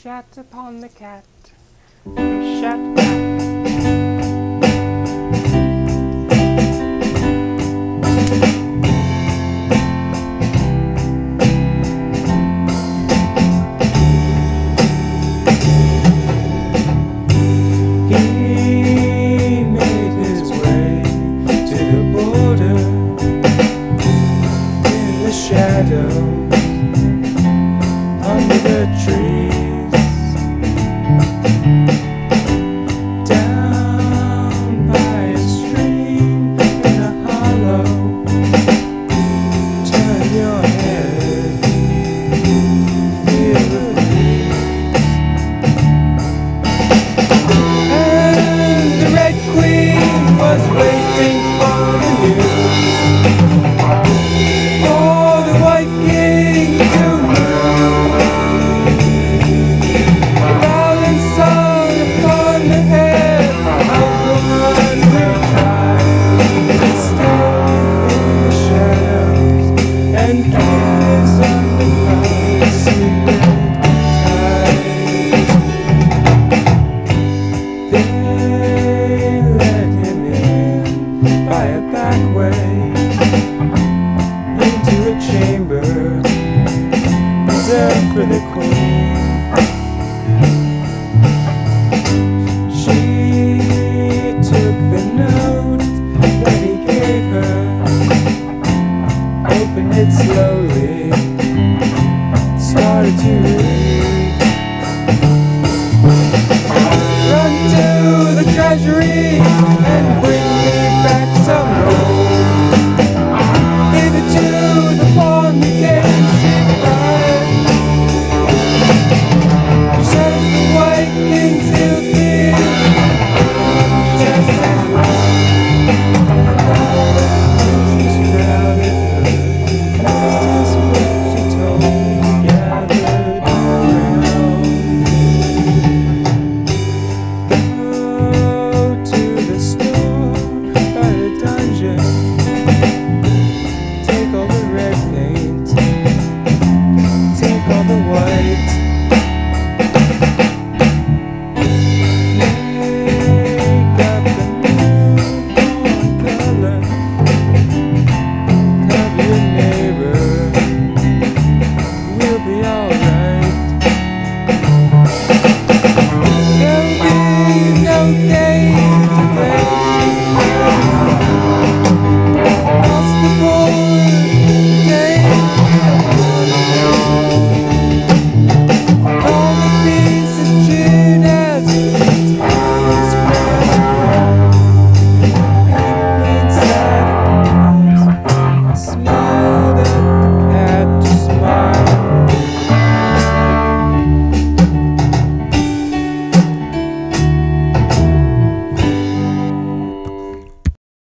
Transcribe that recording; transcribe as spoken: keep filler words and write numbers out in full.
shat upon the cat, who shat back. He made his way to the border in the shadows under the trees, down by a stream in a hollow. Turn your head, feel the breeze, and the Red Queen was waiting for the news, for the White King to move. The violent sun upon the head of the one who tried to stay in the shadows and gives on the bright secret tide. They let him in by a back way into a chamber reserved for the Queen. She took the note that he gave her, opened it slowly, started to